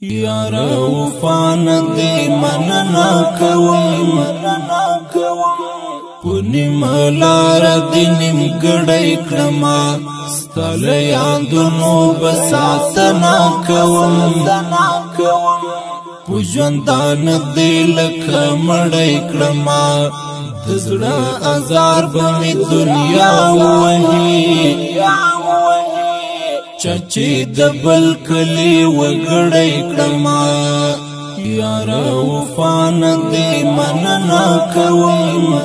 یار وفا ندی مننا کوم پنیم لار دی نیم گڑی کرما ستال یادونو بساتنا کوم پوجندان دی لکه مڑی کرما دزڑا ازار بمی دنیا وحی چاچی دبل کلی وگڑی کرما یار وفا ندی مننا کوم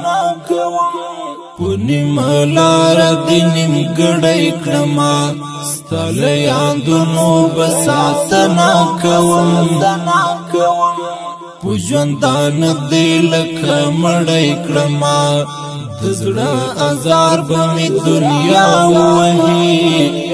پنیم لار دی نیم گڑی کرما ستال یادونو بساتنا کوم پوجندان دی لکه مڑی کرما دزڑا ازار بمی دنیا وحی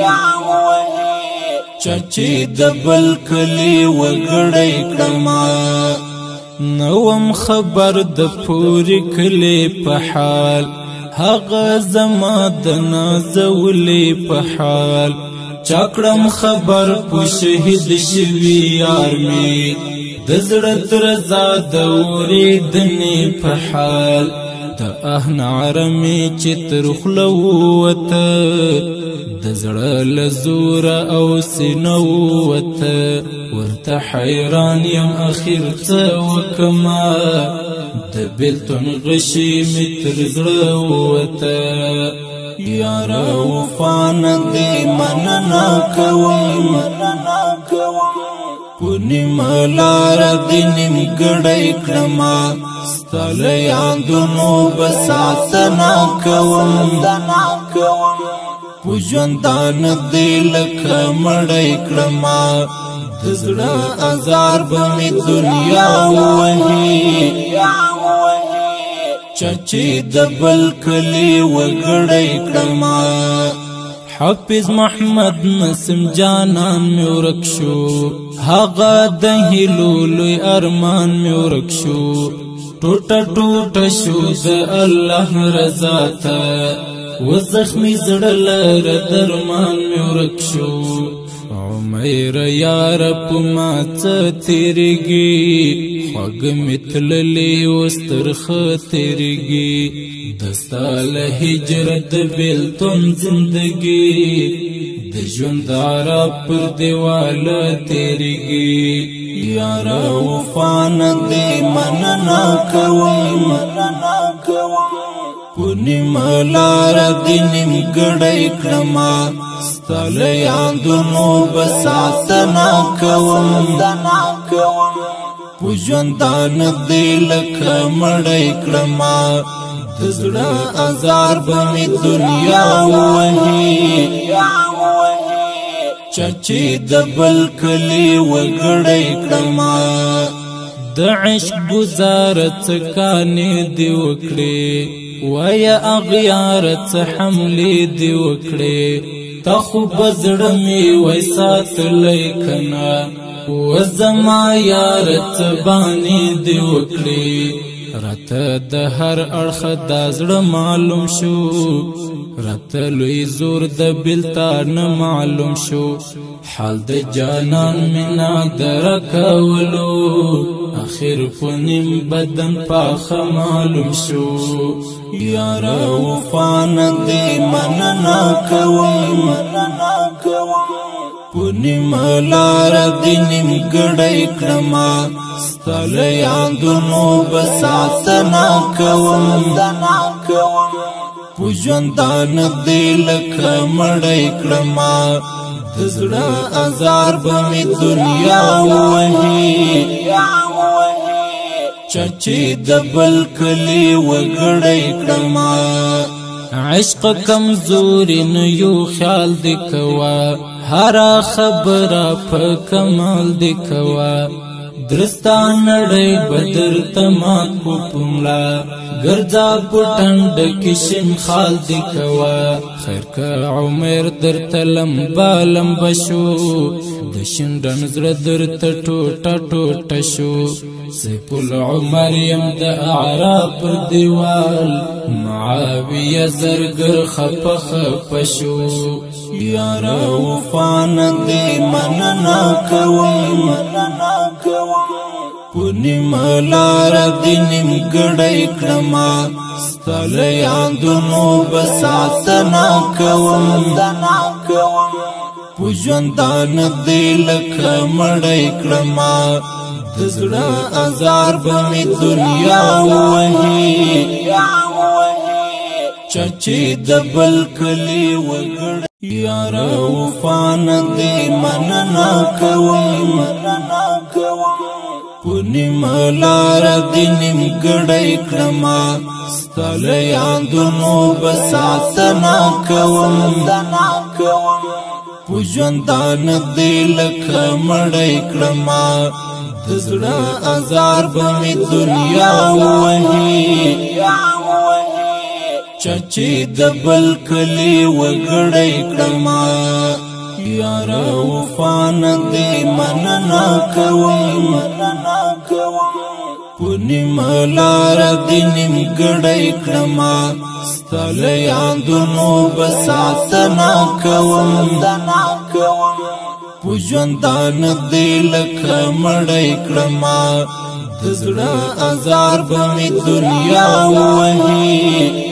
چاچی دبل کلی وگڑی کرما نوم خبر د پوری کلی پحال حق زما د نازولی پحال چاکڑم خبر پو شهید شوی یار می دزڑت رضا دوری دنی پحال د اهنعرمی چتر خلوت دزړه لزور او سنوت ورته حیران یم اخر څه وکما د بیلتون غشي متر زړه وته یار وفا ندی مننا کوم پنیم لار دی نیم گڑی کرما ستال یادونو بساتنا کوم پوجندان دی لکه مڑی کرما دزڑا ازار بمی دنیا وحی چاچی دبل کلی وگڑی کرما حافظ محمد نسیم جانان می ورک شو هغه د هیلو لوی ارمان می ورک شو ټوټه ټوټه شو د الله رضا ته و زخمی زړه لره درمان می ورک شو عمر یار په ما څه تیریږي خوږ مې تللی اوس ترخه تیریږي دستال هجرت بیلتون زندگی د ژوند عرب پر دیوال تیریږي یار وفا ندی مننا کوم پنیم لار دی نیم گڑی کرما ستال یادونو بساتنا کوم پوجندان دی لکه مڑی کرما دزڑا ازار بمی دنیا وحی چاچی دبل کلی وگڑی کرما د عشق گزارت کانی دی وکڑی ویا اغیارت حملی دی وکڑی تخو بزڑمی ویسات لیکنا وزما یارت بانی دی وکڑی رات د هر اړخ د زړه معلوم شو رات لوی زور د بلتان معلوم شو حال د جانان مینا درکولو اخر پنیم بدن پاخ معلوم شو یار وفا ندی مننا کوم پنیم لار دی نیم گڑی کرما ستال یادونو بساتنا کوم پوجندان دی لکه مڑی کرما دزڑا ازار بمی دنیا وحی چاچی دبل کلی وگڑی کرما عشق کمزوری نیو خیال دی کوا هرا خبر په کمال دی کوا درستا نړۍ بدر تمات کو پملا ګرځا پټند کشن خال دی کوا خیر کا عمر در تلم بالم بشو د شندن زړه در ته ټوټه ټوټه شو سیف العمر یم د اعراب پر دیوال معاویه زرګر خپخ پشو یار وفان دې مننا کوم پونی ملار دینم گڑای کرما ستال یادونو بساتنا کوم پوجندان دیلک مڑای کرما دزڑا ازار بمی دنیا وحی چچی دبل کلی وگڑ یار وفان دی مننا کوم پونی ملار دینم گڑای کرما ستال یادونو بساتنا کوم پوجندان دیلک مڑای کرما دزڑا ازار بمی دنیا وحی چچی دبل کلی وگڑای کرما یار وفان دی مننا کوم پونی ملار دینم گڑای کرما ستال یادونو بساتنا کوم پوجندان دیلک مڑای کرما دزڑا ازار بمی دنیا وحی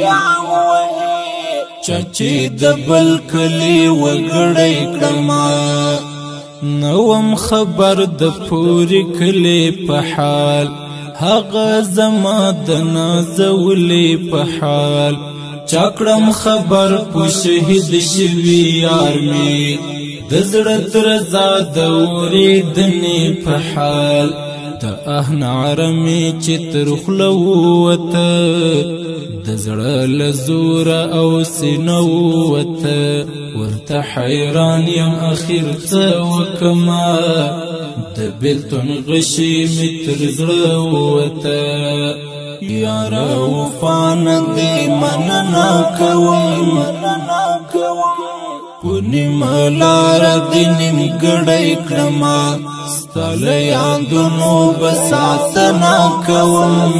چچی دبل کلی وگڑای کرما نوم خبر د پوری کلی په حال هغه زما د نازولی په حال چاکړم خبر په شهید شوی یار می د زړه درزا د اوریدنې په حال د اهنعرمې چې تر خوله ووته د زړه له زوره او سینه ووته ورته حیران یم اخر څه وکمه د بېلتون غشي مې تر زړه ووته یار وفان دې مننا کوم پونی ملار دینم گڑای کرما ستال یادونو بساتنا کوم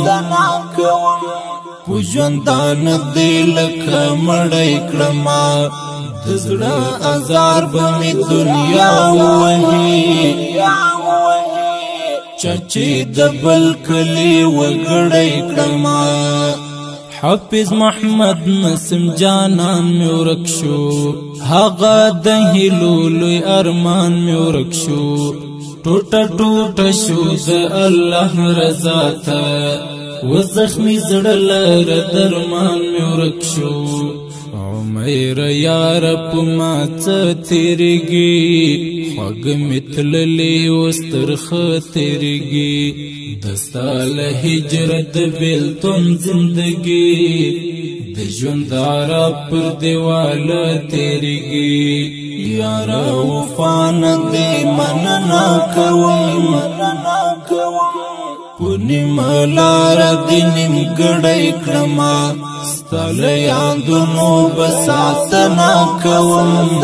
پوجندان دیلک مڑای کرما دزڑا ازار بمی دنیا وحی چچی دبل کلی وگڑای کرما حافظ محمد نسیم جانان می ورک شو هغه د هیلو لوی ارمان می ورک شو ټوټه ټوټه شو د الله رضا ته و زخمی زړه لره درمان می ورک شو عمر یار په ما څه تیریږي خوږ مې تللی اوس ترخه تیریږي دستا له هجرت بیلتون زندگی د ژوند عرب پر دیواله تیریږي یار وفان دې مننا کوم پونی ملار دینم گڑای کرما ستال یادونو بساتنا کوم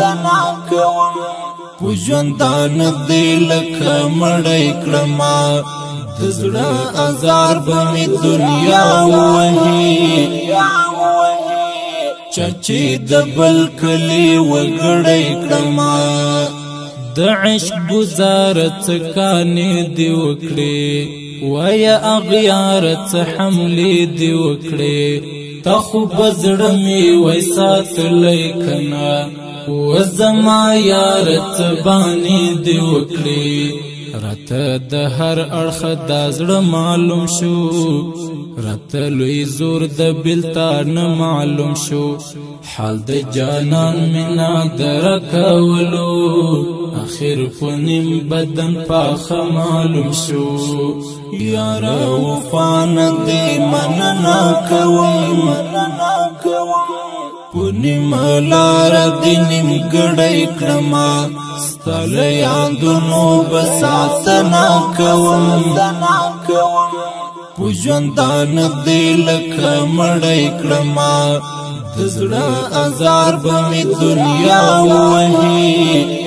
پوجندان دیلک مڑای کرما دزڑا ازار بمی دنیا وحی چچی دبل کلی وگڑای کرما د عشق گزار څکانې دی وکړې ویا اغیار څه حملې دی وکړې تا خو بزړه مې وای ساتلی کنه و زما یار څه باندې دی وکړې راته د هر اړخ دا زړه معلوم شو راته لوی زور د بیلتان معلوم شو حال د جانان مینا درکولو اخر پنیم بدن پاخ معلوم شو یار وفان دې مننا کوم پونی ملار دینم گڑای کرما ستال یادونو بساتنا کوم پوجندان دیلک مڑای کرما دزڑا ازار بمی دنیا وحی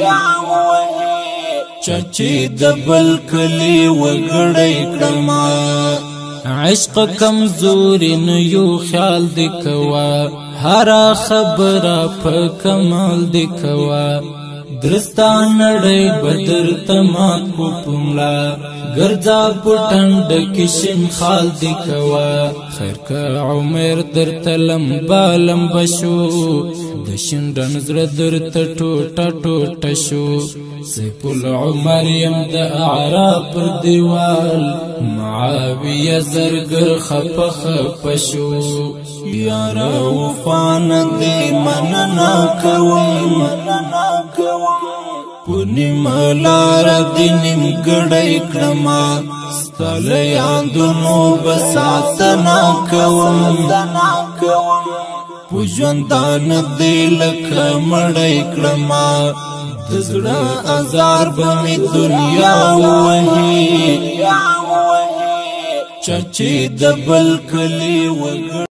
چچی دبل کلی وگڑای کرما عشق کمزوری نو یو خیال دی کوا هر خبره په کمال دی کوا درستا نړۍ بدر تمات کو پملا ګرځا پټند کشن خال دی کوا خیر کا عمر در تلم بالم بشو د شندن زړه در ټوټه ټوټه شو سیف العمر یم د اعراب پر دیوال معاویه زرګر خپخ پشو یار وفان دی مننا کوم پونی ملار دی نیم گڑای کڑما ستال یادونو بساتنا کوم پوجوندان دی لکه مړای کړما دزړه ازار بمی دنیا وهی چچې د بل کلی وګړ